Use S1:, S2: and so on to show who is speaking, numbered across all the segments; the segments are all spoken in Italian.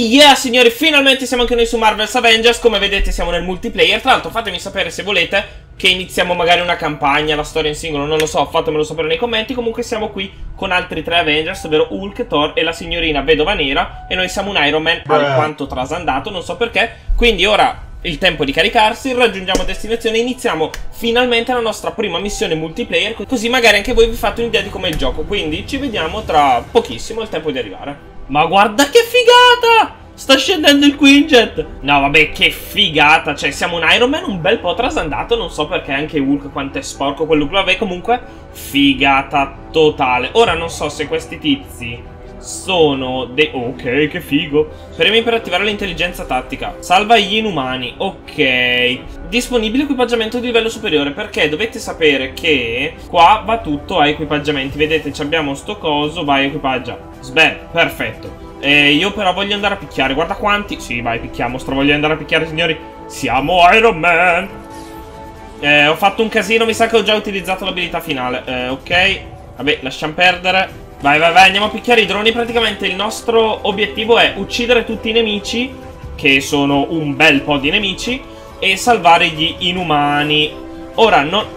S1: Yeah, signori, finalmente siamo anche noi su Marvel's Avengers. Come vedete siamo nel multiplayer. Tra l'altro fatemi sapere se volete che iniziamo magari una campagna, la storia in singolo, non lo so, fatemelo sapere nei commenti. Comunque siamo qui con altri 3 Avengers, ovvero Hulk, Thor e la signorina Vedova Nera. E noi siamo un Iron Man alquanto trasandato, non so perché. Quindi ora il tempo di caricarsi, raggiungiamo destinazione e iniziamo finalmente la nostra prima missione multiplayer. Così magari anche voi vi fate un'idea di com'è il gioco. Quindi ci vediamo tra pochissimo, è il tempo di arrivare. Ma guarda che figata! Sta scendendo il Quinjet! No vabbè, che figata! Cioè siamo un Iron Man un bel po' trasandato. Non so perché anche Hulk quanto è sporco quel look. Vabbè, comunque figata totale. Ora non so se questi tizi sono dei... Ok, che figo. Premi per attivare l'intelligenza tattica. Salva gli inumani. Ok. Disponibile equipaggiamento di livello superiore. Perché dovete sapere che qua va tutto a equipaggiamenti. Vedete, abbiamo sto coso. Vai, equipaggia. Sbam, perfetto. Io però voglio andare a picchiare. Guarda quanti... Sì, vai, picchiamo. Voglio andare a picchiare, signori. Siamo Iron Man. Ho fatto un casino. Mi sa che ho già utilizzato l'abilità finale. Ok. Vabbè, lasciamo perdere. Vai, vai, vai, andiamo a picchiare i droni. Praticamente il nostro obiettivo è uccidere tutti i nemici, che sono un bel po' di nemici, e salvare gli inumani. Ora non...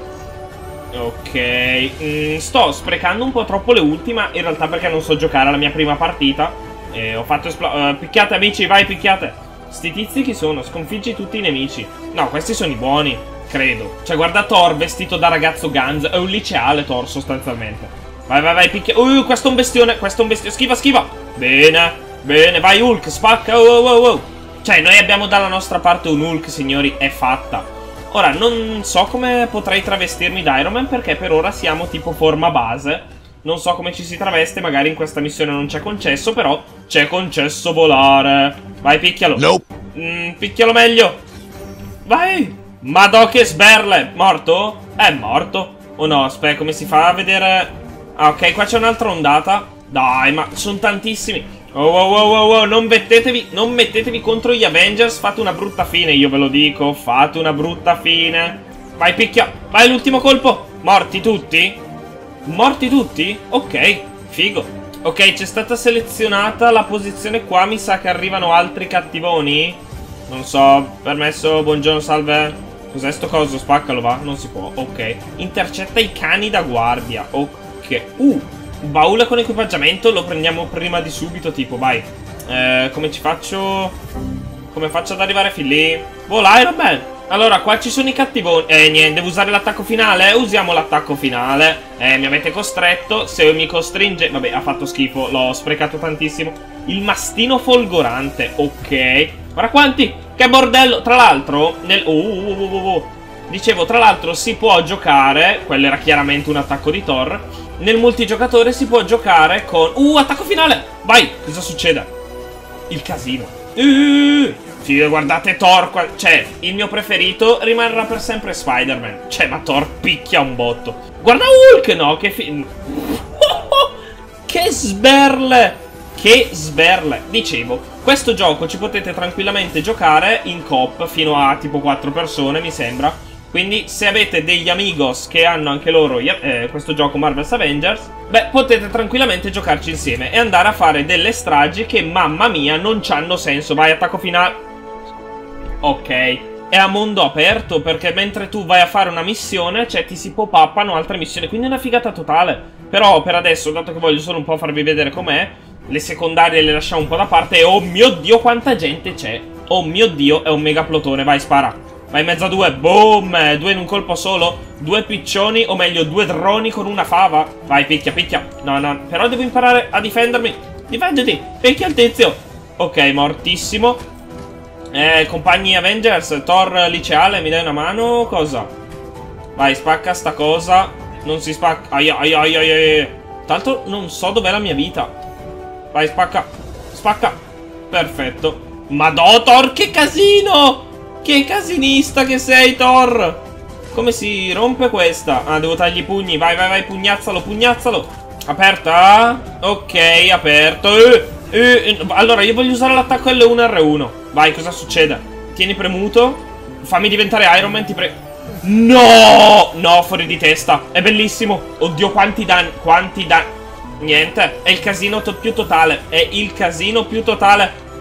S1: Ok, sto sprecando un po' troppo le ultime, in realtà perché non so giocare alla mia prima partita. Ho fatto picchiate amici, vai, picchiate. Sti tizi chi sono? Sconfiggi tutti i nemici. No, questi sono i buoni, credo. Cioè guarda Thor vestito da ragazzo Guns. È un liceale Thor sostanzialmente. Vai, vai, vai, picchia. Questo è un bestione, Schiva, schiva. Bene, bene, vai Hulk, spacca. Oh. Cioè, noi abbiamo dalla nostra parte un Hulk, signori, è fatta. Ora, non so come potrei travestirmi da Iron Man, perché per ora siamo tipo forma base. Non so come ci si traveste, magari in questa missione non c'è concesso, però c'è concesso volare. Vai, picchialo. Nope. Picchialo meglio. Vai. Madò che sberle. Morto? È morto. Oh no, aspetta, come si fa a vedere... Ah, ok, qua c'è un'altra ondata. Dai, ma sono tantissimi. Oh, non mettetevi contro gli Avengers. Fate una brutta fine, io ve lo dico. Fate una brutta fine. Vai, picchia. Vai, l'ultimo colpo. Morti tutti? Morti tutti? Ok, figo. Ok, c'è stata selezionata la posizione qua. Mi sa che arrivano altri cattivoni. Non so, permesso, buongiorno, salve. Cos'è sto coso? Spaccalo, va? Non si può, ok. Intercetta i cani da guardia. Ok. Baule con equipaggiamento. Lo prendiamo prima di subito, tipo, vai. Come ci faccio? Come faccio ad arrivare fin lì? Vola, Iron Man. Allora, qua ci sono i cattivoni. Niente, devo usare l'attacco finale? Usiamo l'attacco finale. Mi avete costretto. Se mi costringe... Vabbè, ha fatto schifo. L'ho sprecato tantissimo. Il mastino folgorante. Ok. Guarda quanti. Che bordello. Tra l'altro, nel... Dicevo, tra l'altro si può giocare... Quello era chiaramente un attacco di Thor. Nel multigiocatore si può giocare con... attacco finale. Vai. Cosa succede? Il casino. Sì, guardate Thor, cioè, il mio preferito rimarrà per sempre Spider-Man. Cioè, ma Thor picchia un botto. Guarda Hulk, no, che che sberle. Che sberle. Dicevo, questo gioco ci potete tranquillamente giocare in coop fino a tipo 4 persone, mi sembra. Quindi se avete degli amigos che hanno anche loro questo gioco Marvel's Avengers, beh, potete tranquillamente giocarci insieme e andare a fare delle stragi che, mamma mia, non c'hanno senso. Vai, attacco finale. Ok, è a mondo aperto, perché mentre tu vai a fare una missione, cioè ti si pop-uppano altre missioni, quindi è una figata totale. Però per adesso, dato che voglio solo un po' farvi vedere com'è, le secondarie le lasciamo un po' da parte. E oh mio Dio quanta gente c'è. Oh mio Dio, è un mega plotone, vai, spara. Vai in mezzo a 2, boom, 2 in un colpo solo. 2 piccioni, o meglio 2 droni con una fava. Vai, picchia, picchia. No, però devo imparare a difendermi. Difenditi, picchia il tizio. Ok, mortissimo. Compagni Avengers, Thor liceale, mi dai una mano? Cosa? Vai, spacca sta cosa. Non si spacca. Ai. Tanto non so dov'è la mia vita. Vai, spacca. Spacca. Perfetto. Madò, Thor, che casino! Che casinista che sei, Thor! Come si rompe questa? Ah, devo tagliare i pugni. Vai, pugnazzalo. Aperta? Ok, aperto. Allora, io voglio usare l'attacco L1 R1. Vai, cosa succede? Tieni premuto. Fammi diventare Iron Man, ti prego. No! No, fuori di testa. È bellissimo. Oddio, quanti danni. Niente. È il casino più totale.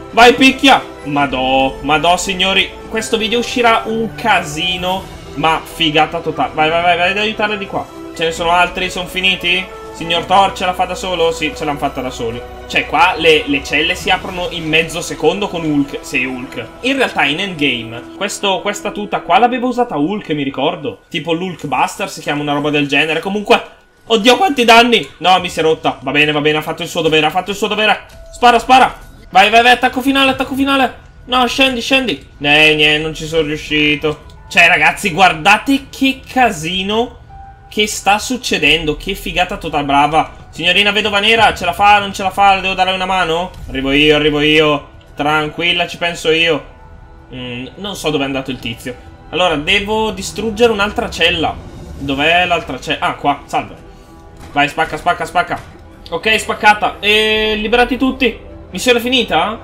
S1: Vai, picchia. Madò, signori. Questo video uscirà un casino, ma figata totale. Vai ad aiutare di qua. Ce ne sono altri? Sono finiti? Signor Thor ce la fa da solo? Sì, ce l'hanno fatta da soli. Cioè, qua le celle si aprono in mezzo secondo con Hulk. Sei Hulk. In realtà, in endgame, questa tuta qua l'aveva usata Hulk, mi ricordo. Tipo l'Hulk Buster si chiama, una roba del genere. Comunque, oddio, quanti danni! No, mi si è rotta. Va bene, ha fatto il suo dovere, Spara. Vai, attacco finale. No, scendi. Niente, non ci sono riuscito. Cioè, ragazzi, guardate che casino che sta succedendo. Che figata totale, brava. Signorina vedova nera, ce la fa, non ce la fa? Le devo dare una mano? Arrivo io. Tranquilla, ci penso io. Non so dove è andato il tizio. Allora, devo distruggere un'altra cella. Dov'è l'altra cella? Ah, qua, salve. Vai, spacca. Ok, spaccata. E liberati tutti. Missione finita?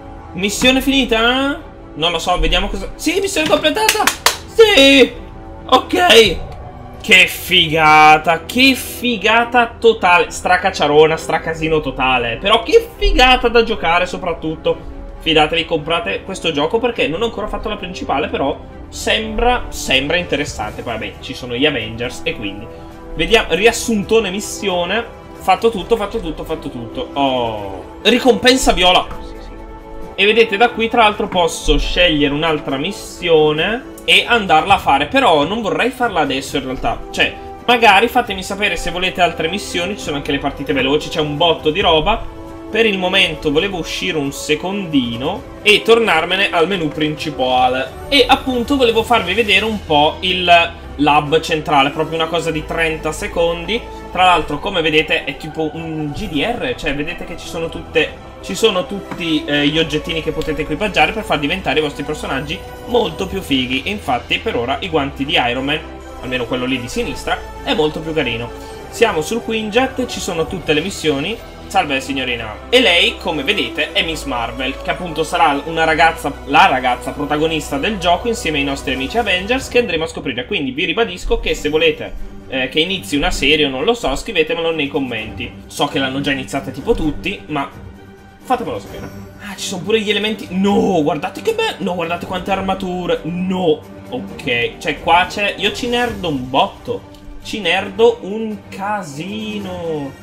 S1: Non lo so, vediamo cosa... Sì, missione completata! Sì! Ok! Che figata totale. Stracacciarona, stracasino totale. Però che figata da giocare soprattutto. Fidatevi, comprate questo gioco perché non ho ancora fatto la principale, però sembra interessante. Poi vabbè, ci sono gli Avengers e quindi... Vediamo, riassuntone missione. Fatto tutto. Oh. Ricompensa viola. E vedete, da qui tra l'altro posso scegliere un'altra missione e andarla a fare. Però non vorrei farla adesso in realtà. Cioè, magari fatemi sapere se volete altre missioni. Ci sono anche le partite veloci, c'è un botto di roba. Per il momento volevo uscire un secondino e tornarmene al menu principale. E appunto volevo farvi vedere un po' il lab centrale, proprio una cosa di 30 secondi. Tra l'altro, come vedete, è tipo un GDR, cioè vedete che ci sono tutti gli oggettini che potete equipaggiare per far diventare i vostri personaggi molto più fighi. E infatti per ora i guanti di Iron Man, almeno quello lì di sinistra, è molto più carino. Siamo sul Quinjet, ci sono tutte le missioni. Salve signorina. E lei, come vedete, è Miss Marvel, che appunto sarà la ragazza protagonista del gioco insieme ai nostri amici Avengers, che andremo a scoprire. Quindi vi ribadisco che se volete che inizi una serie o non lo so, scrivetemelo nei commenti. So che l'hanno già iniziata tipo tutti, ma fatemelo sapere. Ah, ci sono pure gli elementi. No, guardate che bello. No, guardate quante armature. No. Ok, cioè qua c'è... Io ci nerdo un botto. Ci nerdo un casino.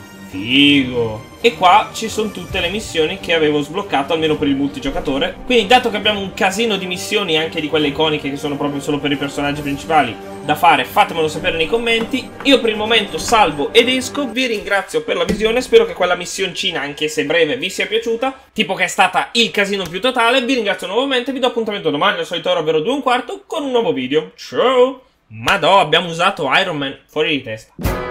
S1: Figo. E qua ci sono tutte le missioni che avevo sbloccato, almeno per il multigiocatore. Quindi dato che abbiamo un casino di missioni, anche di quelle iconiche che sono proprio solo per i personaggi principali, da fare, fatemelo sapere nei commenti. Io per il momento salvo ed esco. Vi ringrazio per la visione. Spero che quella missioncina, anche se breve, vi sia piaciuta, tipo che è stata il casino più totale. Vi ringrazio nuovamente. Vi do appuntamento domani al solito ora, ovvero 2:15, con un nuovo video. Ciao. Madò, abbiamo usato Iron Man fuori di testa.